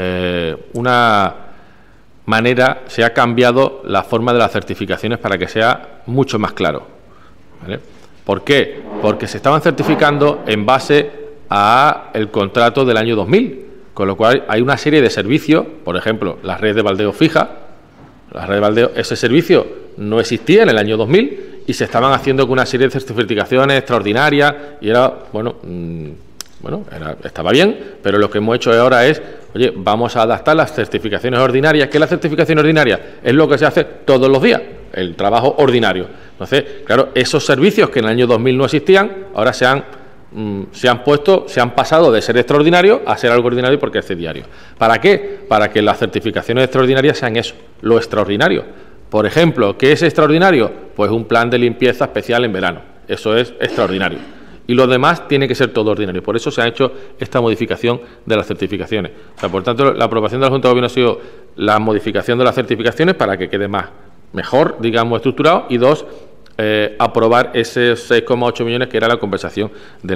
una manera, se ha cambiado la forma de las certificaciones para que sea mucho más claro, ¿vale? ¿Por qué? Porque se estaban certificando en base a el contrato del año 2000, con lo cual hay una serie de servicios, por ejemplo, la red de baldeo fija, ese servicio no existía en el año 2000 y se estaban haciendo con una serie de certificaciones extraordinarias y estaba bien, pero lo que hemos hecho ahora es, oye, vamos a adaptar las certificaciones ordinarias, que la certificación ordinaria es lo que se hace todos los días, el trabajo ordinario. Entonces, claro, esos servicios que en el año 2000 no existían, ahora se han pasado de ser extraordinarios a ser algo ordinario porque es diario. ¿Para qué? Para que las certificaciones extraordinarias sean eso, lo extraordinario. Por ejemplo, ¿qué es extraordinario? Pues un plan de limpieza especial en verano. Eso es extraordinario. Y lo demás tiene que ser todo ordinario. Por eso se ha hecho esta modificación de las certificaciones. O sea, por tanto, la aprobación de la Junta de Gobierno ha sido la modificación de las certificaciones para que quede mejor, digamos, estructurado, y dos, aprobar esos 6,8 millones que era la compensación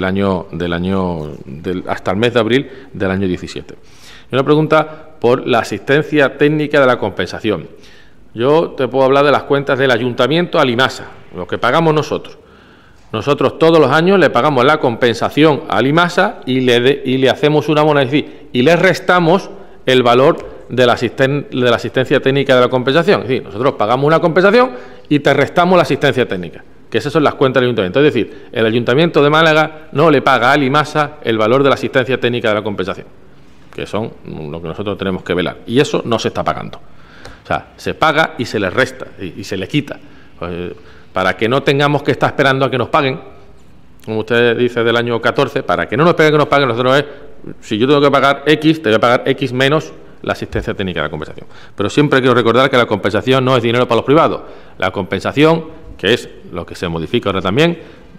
hasta el mes de abril del año 17. Y una pregunta por la asistencia técnica de la compensación. Yo te puedo hablar de las cuentas del Ayuntamiento a Limasa, lo que pagamos nosotros. Nosotros todos los años le pagamos la compensación a Limasa y le hacemos una moneda, es decir, y le restamos el valor de la asistencia técnica de la compensación. Es decir, nosotros pagamos una compensación y te restamos la asistencia técnica, que esas son las cuentas del Ayuntamiento. Es decir, el Ayuntamiento de Málaga no le paga a Limasa el valor de la asistencia técnica de la compensación, que son lo que nosotros tenemos que velar. Y eso no se está pagando. O sea, se paga y se le resta y se le quita. Pues, para que no tengamos que estar esperando a que nos paguen, como usted dice del año 14, para que no nos peguen, que nos paguen, nosotros si yo tengo que pagar X, te voy a pagar X menos la asistencia técnica de la compensación. Pero siempre quiero recordar que la compensación no es dinero para los privados. La compensación, que es lo que se modifica ahora también,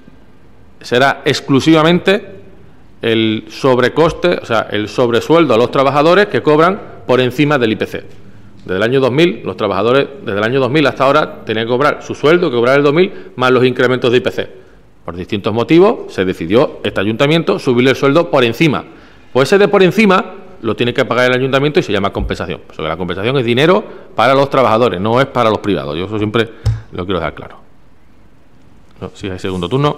será exclusivamente el sobrecoste, o sea, el sobresueldo a los trabajadores que cobran por encima del IPC. Desde el año 2000, los trabajadores, desde el año 2000 hasta ahora, tenían que cobrar su sueldo, que cobrar el 2000, más los incrementos de IPC. Por distintos motivos, se decidió este ayuntamiento subirle el sueldo por encima. Pues ese de por encima lo tiene que pagar el ayuntamiento y se llama compensación. O sea, que la compensación es dinero para los trabajadores, no es para los privados. Yo eso siempre lo quiero dejar claro. Si hay segundo turno.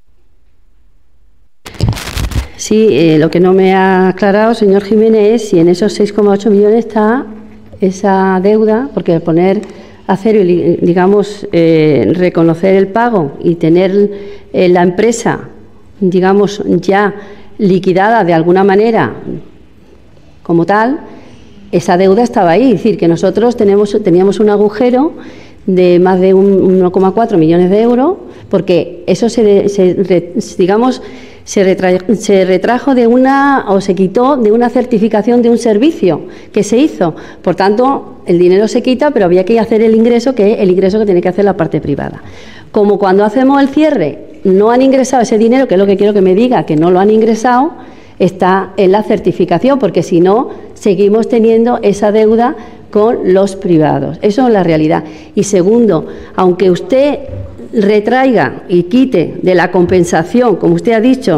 Sí, lo que no me ha aclarado, señor Jiménez, es si en esos 6,8 millones está esa deuda, porque poner a cero y, digamos, reconocer el pago y tener la empresa, digamos, ya liquidada de alguna manera como tal, esa deuda estaba ahí. Es decir, que nosotros teníamos un agujero de más de 1,4 millones de euros, porque eso digamos, se retrajo de una, o se quitó de una certificación de un servicio que se hizo. Por tanto, el dinero se quita, pero había que hacer el ingreso que tiene que hacer la parte privada. Como cuando hacemos el cierre no han ingresado ese dinero, que es lo que quiero que me diga, que no lo han ingresado, está en la certificación, porque si no, seguimos teniendo esa deuda con los privados. Eso es la realidad. Y segundo, aunque usted retraiga y quite de la compensación, como usted ha dicho,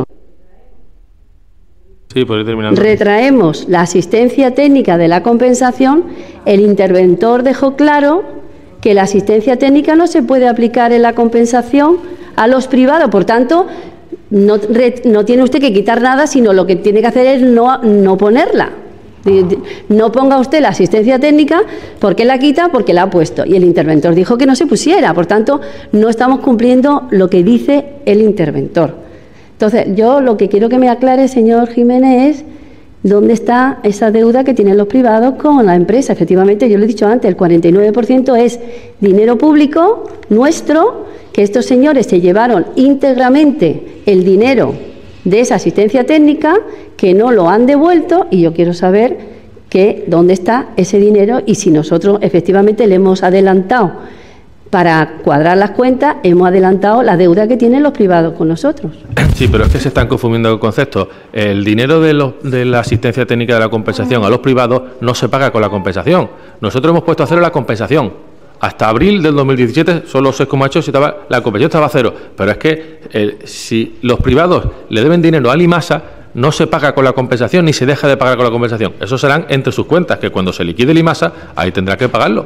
sí, por ir terminando, retraemos la asistencia técnica de la compensación, el interventor dejó claro que la asistencia técnica no se puede aplicar en la compensación a los privados. Por tanto, no tiene usted que quitar nada, sino lo que tiene que hacer es no ponerla. No ponga usted la asistencia técnica. ¿Por qué la quita? Porque la ha puesto. Y el interventor dijo que no se pusiera. Por tanto, no estamos cumpliendo lo que dice el interventor. Entonces, yo lo que quiero que me aclare, señor Jiménez, es dónde está esa deuda que tienen los privados con la empresa. Efectivamente, yo le he dicho antes, el 49% es dinero público nuestro, que estos señores se llevaron íntegramente el dinero de esa asistencia técnica, que no lo han devuelto, y yo quiero saber dónde está ese dinero y si nosotros efectivamente le hemos adelantado, para cuadrar las cuentas, hemos adelantado la deuda que tienen los privados con nosotros. Sí, pero es que se están confundiendo el concepto. El dinero de la asistencia técnica de la compensación a los privados no se paga con la compensación. Nosotros hemos puesto a cero la compensación. Hasta abril del 2017, solo 6,8, la compensación estaba a cero. Pero es que si los privados le deben dinero al IMASA, no se paga con la compensación ni se deja de pagar con la compensación. Eso serán entre sus cuentas, que cuando se liquide el IMASA, ahí tendrá que pagarlo.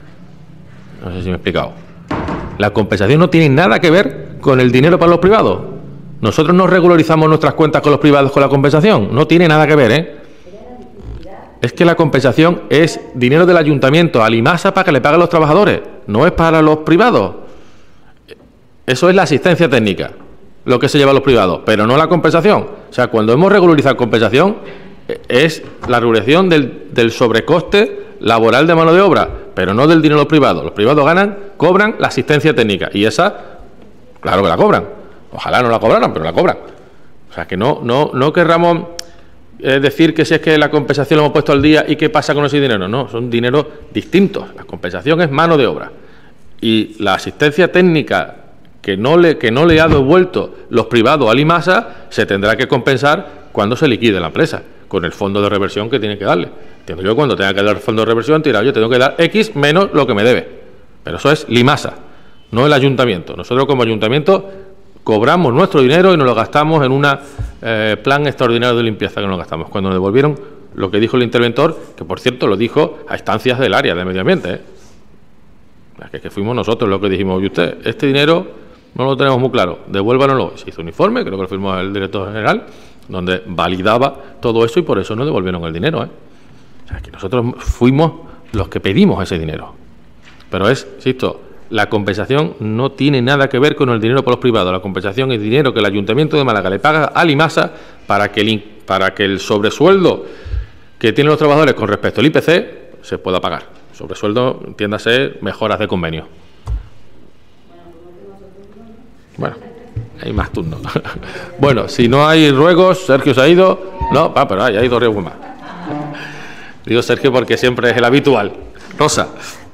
No sé si me he explicado. La compensación no tiene nada que ver con el dinero para los privados. Nosotros no regularizamos nuestras cuentas con los privados con la compensación. No tiene nada que ver, ¿eh? Es que la compensación es dinero del ayuntamiento al IMASA para que le paguen a los trabajadores. No es para los privados. Eso es la asistencia técnica, lo que se lleva a los privados, pero no la compensación. O sea, cuando hemos regularizado compensación, es la regulación del sobrecoste laboral de mano de obra, pero no del dinero de los privados. Los privados cobran la asistencia técnica, y esa, claro que la cobran. Ojalá no la cobraran, pero la cobran. O sea, que no querramos decir que si es que la compensación la hemos puesto al día y qué pasa con ese dinero. No, son dineros distintos. La compensación es mano de obra. Y la asistencia técnica que no le ha devuelto los privados al IMASA se tendrá que compensar cuando se liquide la empresa, con el fondo de reversión que tiene que darle. Entiendo yo, cuando tenga que dar el fondo de reversión, yo tengo que dar X menos lo que me debe. Pero eso es IMASA, no el ayuntamiento. Nosotros como ayuntamiento cobramos nuestro dinero y nos lo gastamos en un plan extraordinario de limpieza que nos gastamos. Cuando nos devolvieron lo que dijo el interventor, que por cierto lo dijo a instancias del área de medio ambiente, que fuimos nosotros los que dijimos, oye usted, este dinero no lo tenemos muy claro, devuélvanoslo. Se hizo un informe, creo que lo firmó el director general, donde validaba todo eso y por eso nos devolvieron el dinero. O sea, que nosotros fuimos los que pedimos ese dinero. Pero insisto, la compensación no tiene nada que ver con el dinero para los privados. La compensación es dinero que el Ayuntamiento de Málaga le paga al IMASA para que el sobresueldo que tienen los trabajadores con respecto al IPC se pueda pagar. Sobresueldo, entiéndase, mejoras de convenio. Bueno, hay más turnos. Bueno, si no hay ruegos, Sergio se ha ido. No, pero hay dos ruegos más. Digo Sergio porque siempre es el habitual. Rosa.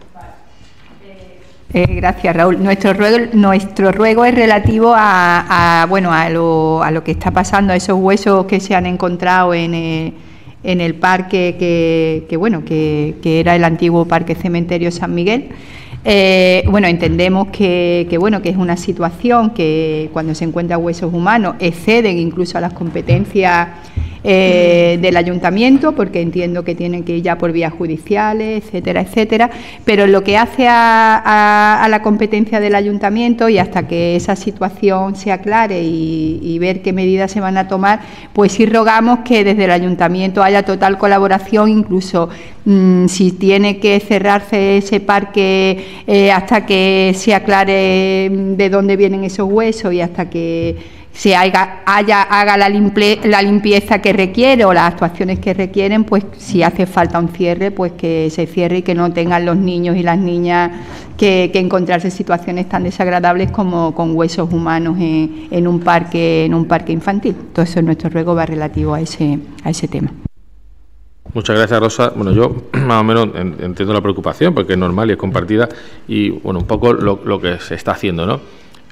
Gracias, Raúl. Nuestro ruego es relativo a lo que está pasando, a esos huesos que se han encontrado en el parque que era el antiguo Parque Cementerio San Miguel. Entendemos que es una situación que cuando se encuentran huesos humanos exceden incluso a las competencias del ayuntamiento, porque entiendo que tienen que ir ya por vías judiciales, etcétera, etcétera, pero lo que hace a la competencia del ayuntamiento, y hasta que esa situación se aclare y ver qué medidas se van a tomar, pues sí rogamos que desde el ayuntamiento haya total colaboración, incluso si tiene que cerrarse ese parque hasta que se aclare de dónde vienen esos huesos y hasta que haga la limpieza que requiere o las actuaciones que requieren, pues si hace falta un cierre, pues que se cierre y que no tengan los niños y las niñas que encontrarse situaciones tan desagradables como con huesos humanos en un parque infantil. Todo eso es nuestro ruego, va relativo a ese tema. Muchas gracias, Rosa. Bueno, yo más o menos entiendo la preocupación, porque es normal y es compartida, y bueno, un poco lo que se está haciendo, ¿no?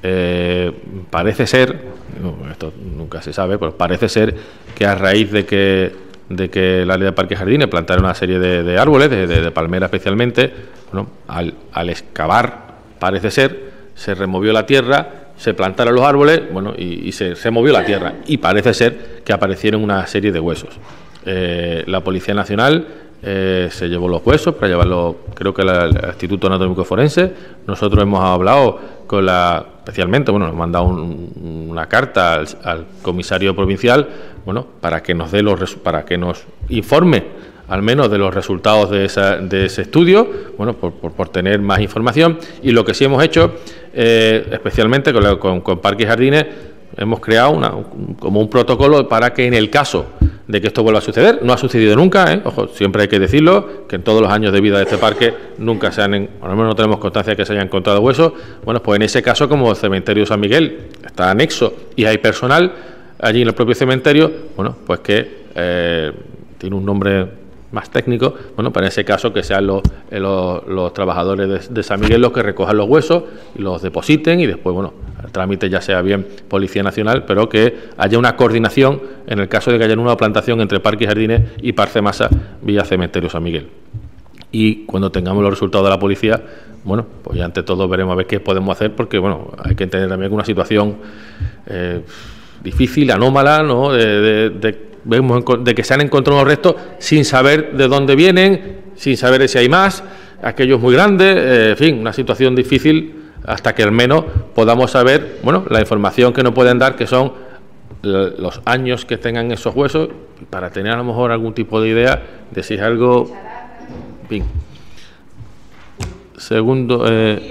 Parece ser, esto nunca se sabe, pero parece ser que a raíz de que el área de Parques y Jardines plantara una serie de árboles, de palmera especialmente, bueno, al excavar, parece ser, se removió la tierra, se plantaron los árboles, bueno, y se movió la tierra, y parece ser que aparecieron una serie de huesos. La Policía Nacional se llevó los huesos para llevarlos, creo que al Instituto Anatómico Forense. Nosotros hemos hablado especialmente, bueno, nos han mandado una carta al comisario provincial, bueno, para que nos informe al menos de los resultados de ese estudio, bueno, por tener más información. Y lo que sí hemos hecho, especialmente con Parques y Jardines, hemos creado como un protocolo para que en el caso de que esto vuelva a suceder, no ha sucedido nunca, ojo, siempre hay que decirlo, que en todos los años de vida de este parque nunca al menos no tenemos constancia de que se hayan encontrado huesos. Bueno, pues en ese caso, como el cementerio San Miguel está anexo y hay personal allí en el propio cementerio, bueno, pues que tiene un nombre más técnico, bueno, para ese caso que sean los trabajadores de San Miguel los que recojan los huesos y los depositen, y después, bueno, el trámite ya sea bien Policía Nacional, pero que haya una coordinación en el caso de que haya una plantación entre Parques y Jardines y Parce Masa vía Cementerio San Miguel. Y cuando tengamos los resultados de la policía, bueno, pues ya ante todo veremos a ver qué podemos hacer, porque, bueno, hay que entender también que una situación difícil, anómala, ¿no?, vemos de que se han encontrado unos restos sin saber de dónde vienen, sin saber si hay más, aquellos muy grandes, en fin, una situación difícil hasta que al menos podamos saber, bueno, la información que nos pueden dar, que son los años que tengan esos huesos, para tener a lo mejor algún tipo de idea de si es algo. En fin. Segundo.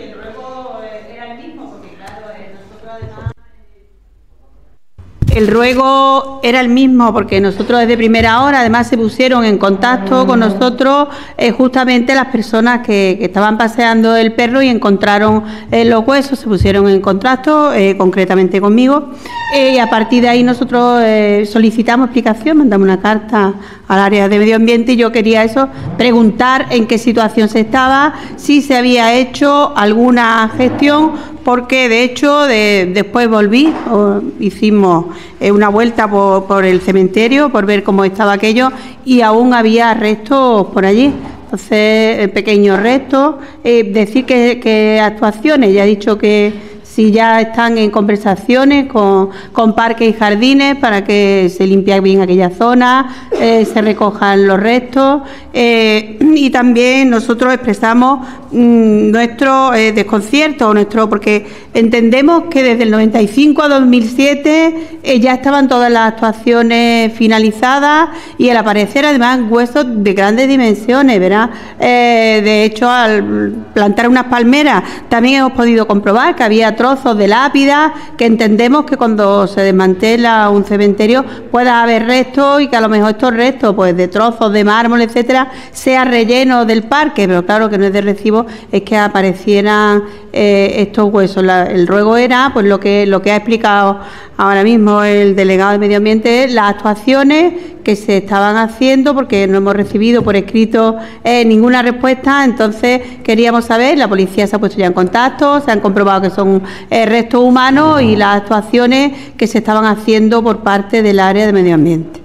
El ruego era el mismo porque nosotros desde primera hora, además se pusieron en contacto con nosotros justamente las personas que estaban paseando el perro y encontraron los huesos, se pusieron en contacto concretamente conmigo, y a partir de ahí nosotros solicitamos explicación, mandamos una carta al área de medio ambiente, y yo quería preguntar en qué situación se estaba, si se había hecho alguna gestión, porque de hecho después volví, hicimos una vuelta por el cementerio por ver cómo estaba aquello, y aún había restos por allí. Entonces, pequeños restos. Decir que actuaciones, ya he dicho que si ya están en conversaciones con Parques y Jardines para que se limpie bien aquella zona, se recojan los restos, y también nosotros expresamos nuestro desconcierto, porque entendemos que desde el 95 a 2007 ya estaban todas las actuaciones finalizadas, y al aparecer además huesos de grandes dimensiones, ¿verdad? De hecho, al plantar unas palmeras también hemos podido comprobar que había trozos de lápida, que entendemos que cuando se desmantela un cementerio pueda haber restos, y que a lo mejor estos restos, pues de trozos de mármol, etcétera, sea relleno del parque, pero claro que no es de recibo es que aparecieran estos huesos. El ruego era, pues lo que ha explicado ahora mismo el delegado de Medio Ambiente, las actuaciones que se estaban haciendo, porque no hemos recibido por escrito ninguna respuesta. Entonces queríamos saber, la policía se ha puesto ya en contacto, se han comprobado que son restos humanos, y las actuaciones que se estaban haciendo por parte del área de Medio Ambiente.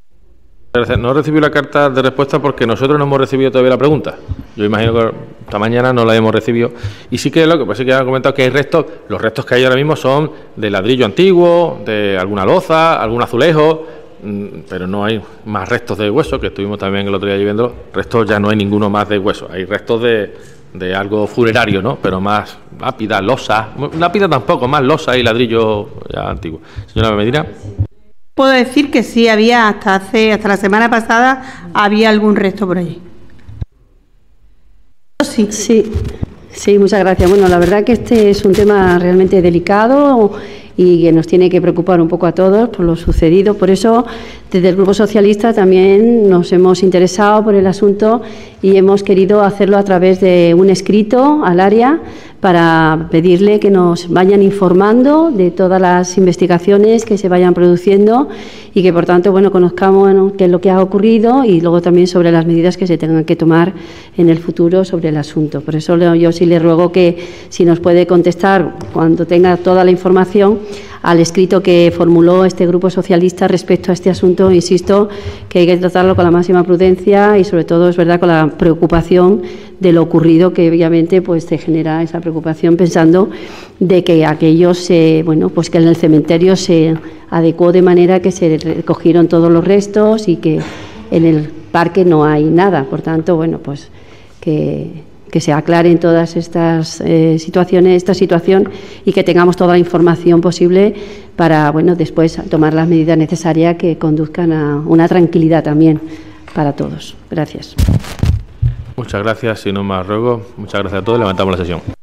No recibí la carta de respuesta porque nosotros no hemos recibido todavía la pregunta. Yo imagino que esta mañana no la hemos recibido. Y sí que lo que pasa es que han comentado que hay restos, los restos que hay ahora mismo son de ladrillo antiguo, de alguna loza, algún azulejo, pero no hay más restos de hueso, que estuvimos también el otro día allí viendo. Restos ya no hay ninguno más de hueso. Hay restos de algo funerario, ¿no? Pero más lápida, losa, lápida tampoco, más losa y ladrillo ya antiguo. Señora Medina. Puedo decir que sí había, hasta la semana pasada había algún resto por allí. Sí, muchas gracias. Bueno, la verdad que este es un tema realmente delicado y que nos tiene que preocupar un poco a todos por lo sucedido. Por eso, desde el Grupo Socialista también nos hemos interesado por el asunto y hemos querido hacerlo a través de un escrito al área para pedirle que nos vayan informando de todas las investigaciones que se vayan produciendo y que, por tanto, bueno, conozcamos qué es lo que ha ocurrido y luego también sobre las medidas que se tengan que tomar en el futuro sobre el asunto. Por eso yo sí le ruego que, si nos puede contestar cuando tenga toda la información, al escrito que formuló este Grupo Socialista respecto a este asunto. Insisto que hay que tratarlo con la máxima prudencia y, sobre todo, es verdad, con la preocupación de lo ocurrido, que obviamente pues te genera esa preocupación pensando de que aquello bueno, pues que en el cementerio se adecuó de manera que se recogieron todos los restos y que en el parque no hay nada. Por tanto, bueno, pues que se aclaren todas estas situaciones, esta situación, y que tengamos toda la información posible para, bueno, después tomar las medidas necesarias que conduzcan a una tranquilidad también para todos. Gracias. Muchas gracias. Si no más ruego, muchas gracias a todos. Levantamos la sesión.